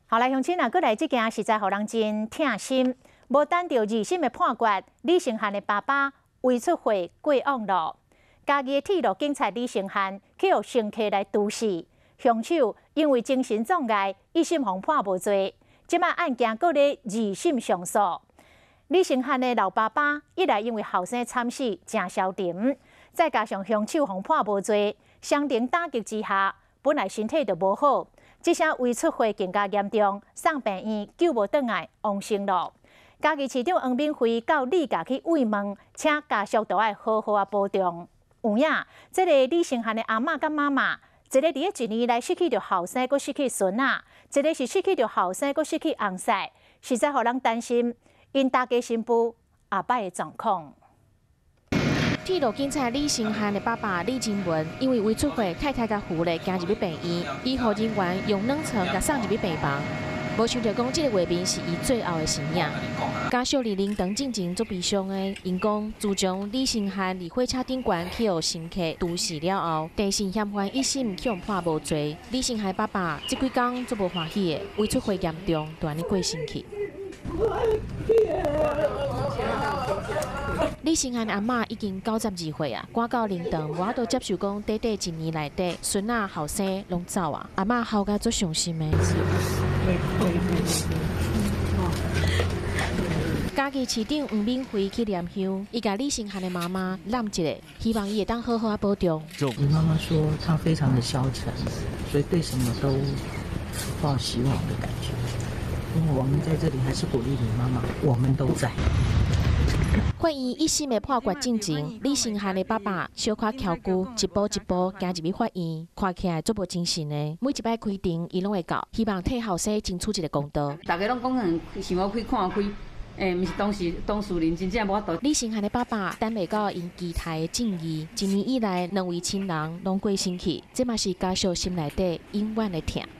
后来乡亲啊，过来这件实在互人真痛心。无等到2审的判决，李承翰的爸爸为出货过网路，家己的铁路警察李承翰去互乘客来毒死，凶手因为精神障碍，1审互判无罪。即摆案件搁咧2审上诉。李承翰的老爸爸一来因为后生惨死真消沉，再加上凶手互判无罪，双重打击之下，本来身体就无好。 这声胃出血更加严重，送病院救无倒来，亡生路。家己市长黄敏惠到李家去慰问，请家属都要好好保重。有影，这个李承翰的阿嬷甲妈妈，一个伫咧1年来失去着后生，阁失去孙仔；一个是失去着后生，阁失去翁婿，实在互人担心因大家新妇后摆的状况。 铁路警察李承翰的爸爸李金文，因为胃出血，太太甲父咧行入去病院，医护人员用冷床甲送入去病房。无想到讲，这个画面是伊最后的身影。家属伫灵堂进前足悲伤的，因讲自从李承翰伫火车顶悬去互乘客毒死了后，地审嫌犯1审去互判无罪。李承翰爸爸这几天足无欢喜的，胃出血严重，就安尼过身去。 李承翰阿嬷已经92岁啊，赶到灵堂，无法度接受讲短短1年内底，孙仔后生拢走啊，阿嬷哭甲足伤心的。家己市长黄敏惠去念香，伊甲李承翰的妈妈揽一个，希望伊会当好好保重。 你妈妈说她非常的消沉，所以对什么都抱希望的感觉。因为我们在这里还是鼓励你妈妈，我们都在。 法院1审的判决进前，李承翰的爸爸小可翘骨，一步一步行入去法院，看起来足无精神的。每一摆开庭，伊拢会到，希望替后生争取一个公道。 大家拢讲想要开看开，毋是当事人真正无法度。 李承翰的爸爸等未到因期待的正义，1年以来2位亲人拢过身去，这嘛是家属心内底永远的痛。